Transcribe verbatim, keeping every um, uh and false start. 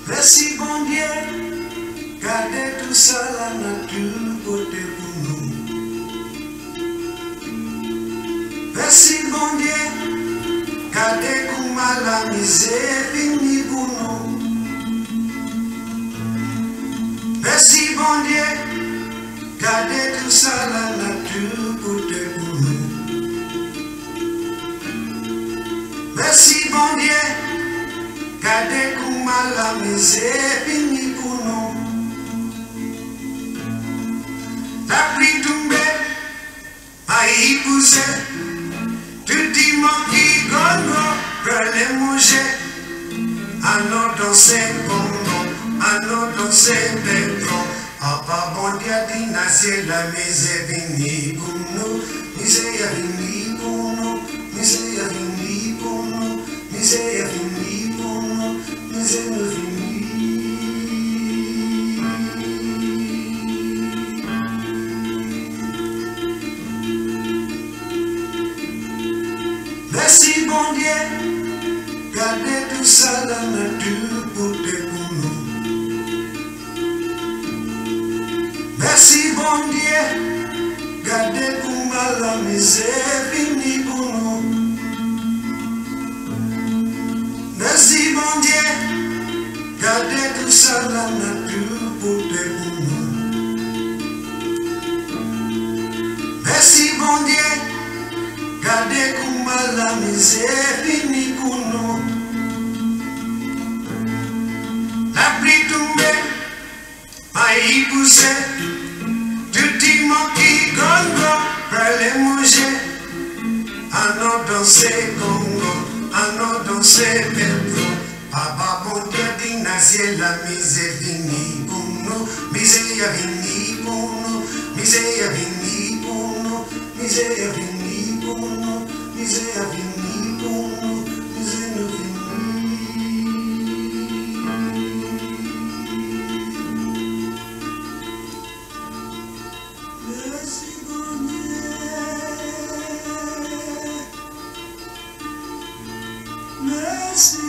Merci bon Dieu, gardez tout ça la nature côté pour nous. Merci bon Dieu, gardez comme la misère fini pour nous. Merci bon Dieu, gardez tout ça la nature côté pour nous. Merci bon Dieu, gardez comme la misère fini pour nous. La pluie tombée, aïe poussé, tout dimanche qui gongo, prenez manger, à nous danser congo, à nous danser béton. Papa bon Dieu dit nasser la misère fini pour nous, misère fini pour nous, misère fini pour nous, misère fini pour nous, misère fini. Merci bon Dieu, gardez tout ça la nature pour nous. Merci bon Dieu, gardez pour la misère finie pour nous. Merci bon Dieu, gardez tout ça la nature pour nous. Merci bon Dieu, gardez comme la misère finie pour nous. La pluie tombée, aïe poussé, tout dimanche qui gongo, prenez manger, à nous danser congo, à nous danser béton. Papa bon Dieu dit nasser la misère finie pour nous, misère finie pour nous, misère finie pour nous, misère finie pour nous, misère finie pour nous, misère finie. Merci bon Dieu, merci.